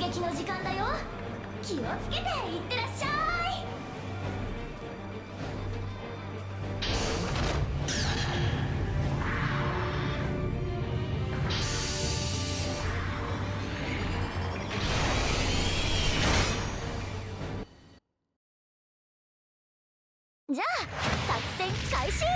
撃の時間だよ。気をつけていってらっしゃい。じゃあ作戦開始。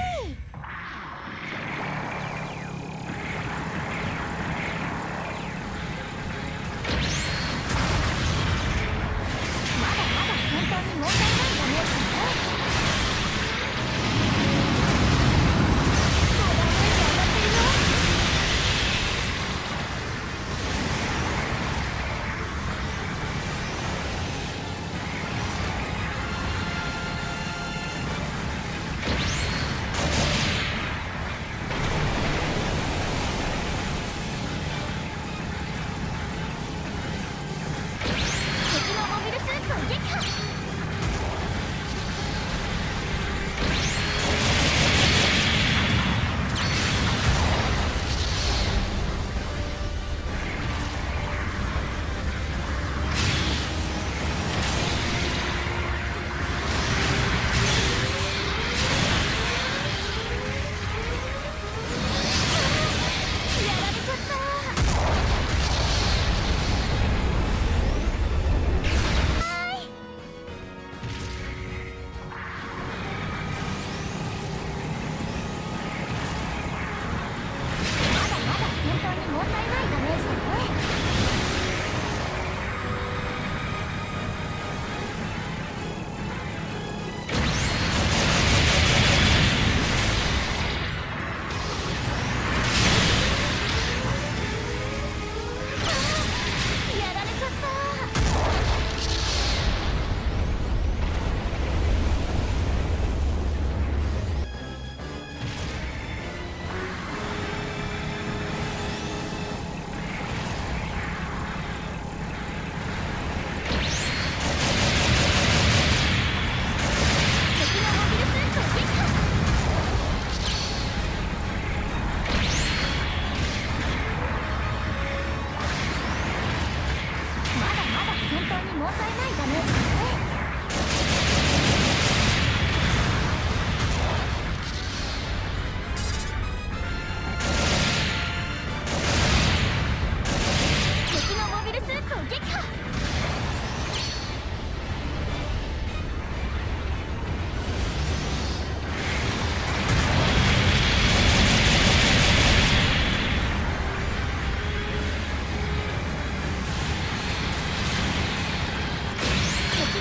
まだまだ先端に問題ないダメージだね。ダメージ上がってるよ。敵のモビルスーツを撃破。やられちゃった。まだまだ先端に問題ないダメージだね。やられちゃった。敵のモビルスーツを撃破。まだまだ先端に問題ないダメージだね。敵のモビルスーツを撃破。敵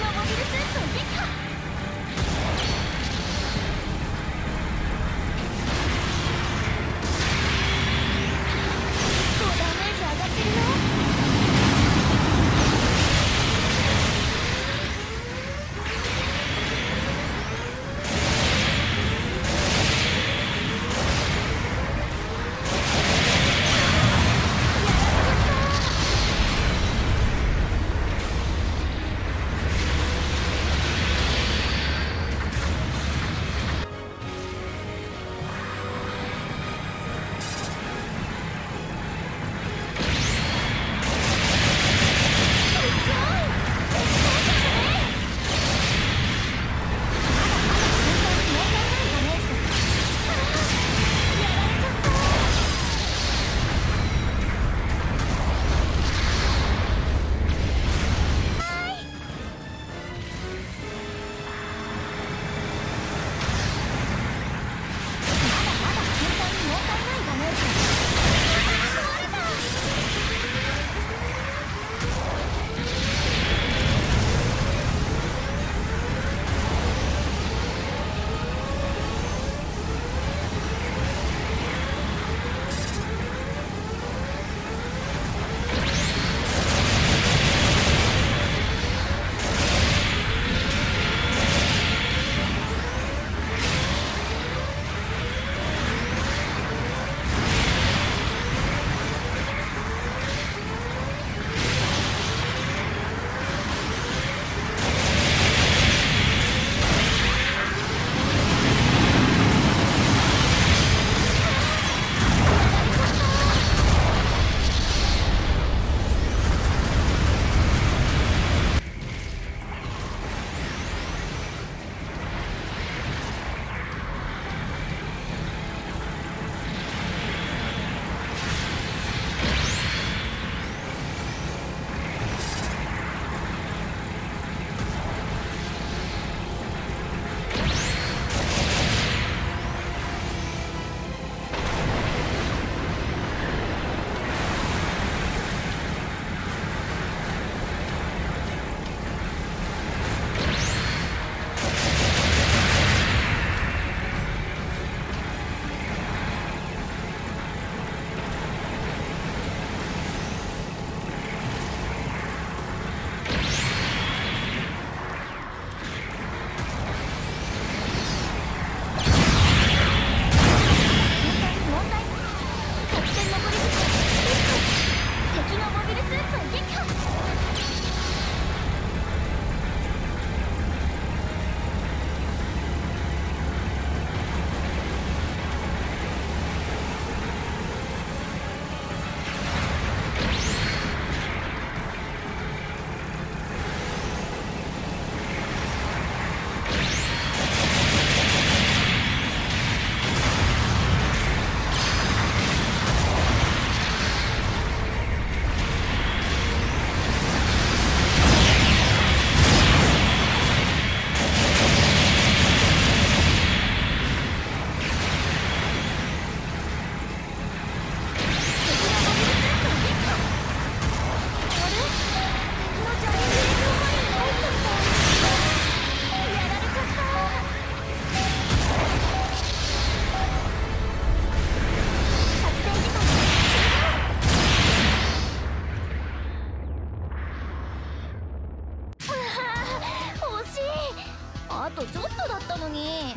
とちょっとだったのに。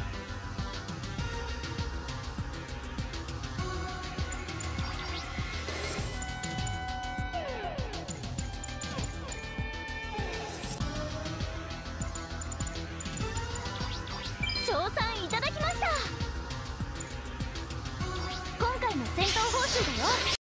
賞賛いただきました。今回の戦闘報酬だよ。